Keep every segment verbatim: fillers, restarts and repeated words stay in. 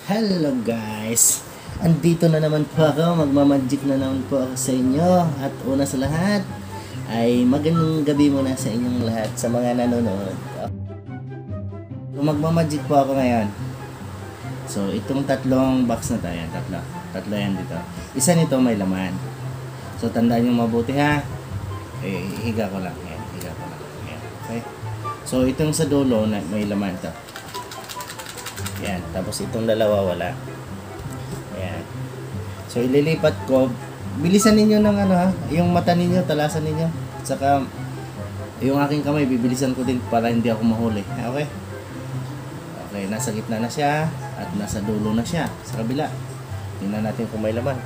Hello guys! Andito na naman po ako, magmamagic na naman po ako sa inyo. At una sa lahat ay magandang gabi muna sa inyong lahat, sa mga nanonood. So, magmamagic po ako ngayon. So itong tatlong box na tayo, tatlo. Tatlo yan dito. Isa nito may laman. So tandaan nyo mabuti ha. Eh, higa ko lang. Ayan, higa ko lang. Ayan, okay? So itong sa dulo na may laman to. Yan, tapos itong dalawa wala. Ayan. So ililipat ko. Bilisan ninyo ng ano ha, yung mata ninyo, talasan ninyo. Saka yung aking kamay bibilisan ko din para hindi ako mahuli. Okay? Okay, nasa gitna na siya at nasa dulo na siya sa kabila. Tingnan natin kung may laman.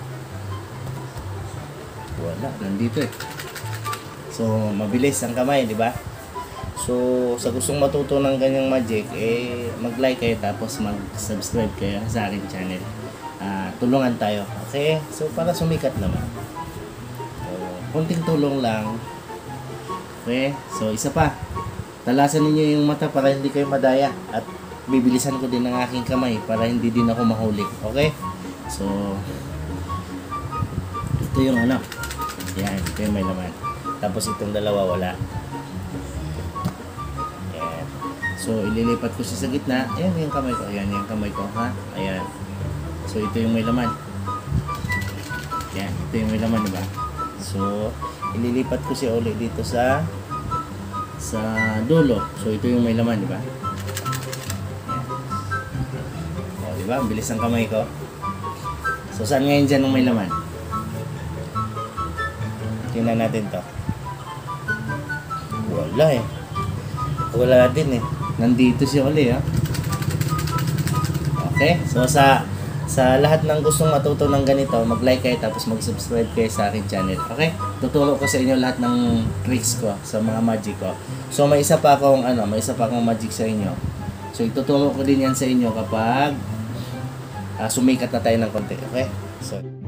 Wala, nandito eh. So mabilis ang kamay, di ba? So, sa gustong matuto ng ganyang magic, eh, mag-like kayo tapos mag-subscribe kayo sa aking channel. Uh, tulungan tayo, okay? So, para sumikat naman. So, kunting tulong lang. Okay? So, isa pa. Talasan ninyo yung mata para hindi kayo madaya. At bibilisan ko din ang aking kamay para hindi din ako mahuli. Okay? So, ito yung ano. Yan, ito yung may laman. Tapos itong dalawa wala. So, ililipat ko siya sa gitna. Ayan yung kamay ko. Ayan yung kamay ko, ha? Ayan. So, ito yung may laman. Ayan, ito yung may laman, diba? So, ililipat ko siya ulit dito sa sa dulo. So, ito yung may laman, diba? Ayan. O, diba? Ang bilis ang kamay ko. So, saan ngayon dyan ang may laman? Tingnan natin to. Wala eh. Wala din eh. Nandito siya uli ha. Okay? So sa sa lahat ng gustong matuto ng ganito, mag-like kayo tapos mag-subscribe kayo sa aking channel. Okay? Tuturo ko sa inyo lahat ng tricks ko sa mga magic ko. So may isa pa akong ano, may isa pa akong magic sa inyo. So ituturo ko din yan sa inyo kapag uh, sumikat na tayo ng konti. Okay? So